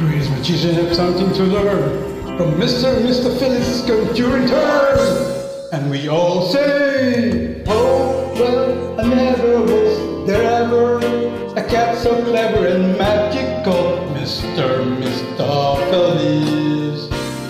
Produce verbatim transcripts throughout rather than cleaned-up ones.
greatest magician have something to learn from Mister Mister Phillips is going to return. And we all say, oh, well, I never was there ever a cat so clever and magical, Mister Mister Phillips.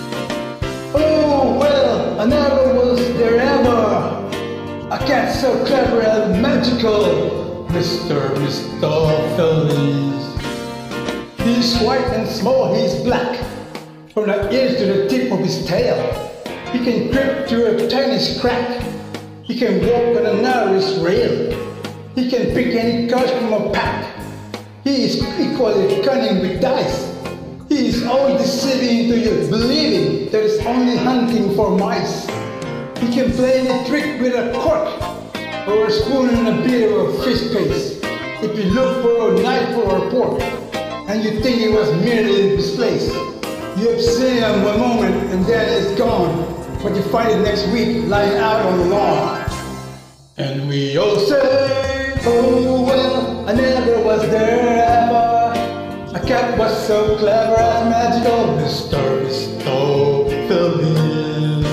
Oh, well, I never was there ever a cat so clever and magical, Mister Mister Phillips. He's white and small, he's black, from the ears to the tip of his tail. He can creep through a tiny crack. He can walk on the narrowest rail. He can pick any cards from a pack. He is equally cunning with dice. He is always deceiving into your believing that he's only hunting for mice. He can play any trick with a cork, or a spoon and a bit of a fish paste. If you look for a knife or a fork, and you think it was merely misplaced, you have seen him one moment and then it's gone, but you find it next week lying out on the lawn. And we all say, oh well, I never was there ever a cat was so clever and magical, Mister Mister Phillips.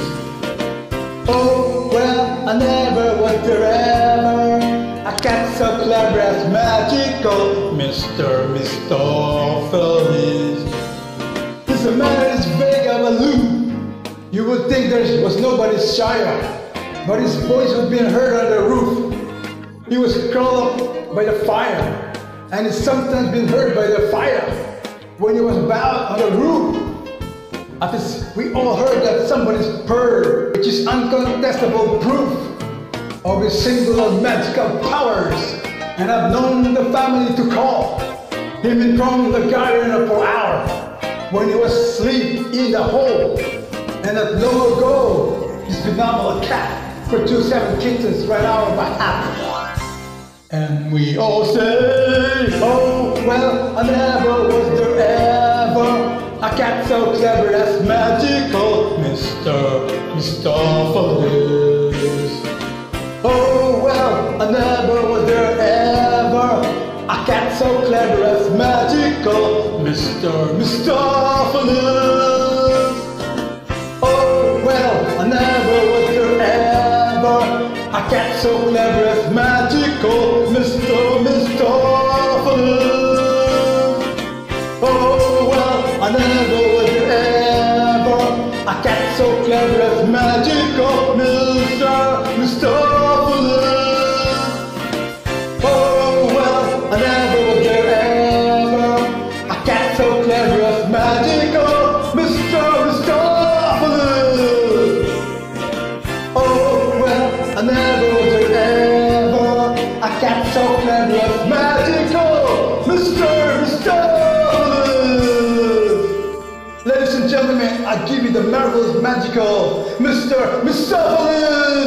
Oh well, I never was there ever a cat so clever as magical, Mister Mister Phillips. He's a man as big of a loop. You would think there was nobody shyer, but his voice was being heard on the roof. He was curled up by the fire, and it's sometimes been heard by the fire when he was bowed on the roof. At least we all heard that somebody's purred, which is uncontestable proof of his singular magical powers. And I've known the family to call him in from the garden for hours when he was asleep in the hole. And that long ago, his phenomenal cat produced seven kittens right out of my hat. And we all say, oh well, I never was there ever a cat so clever as magical, Mister Mister Phillips. Oh well, I never was there ever a cat so clever as magical, Mister Mister Phillips. Oh well, I never was there ever a cat so clever as magical, Mister Mister Phillips. Oh well, I never was there ever a cat so clever as magical, Mister Mister Phillips. Oh well, I never was there ever a cat so clever as magical, Mister Mister Phillips. Oh well, I never was there ever a cat so clever as magical, Mister Mister Phillips. Ladies and gentlemen, I give you the marvelous magical Mister Mister Phillips.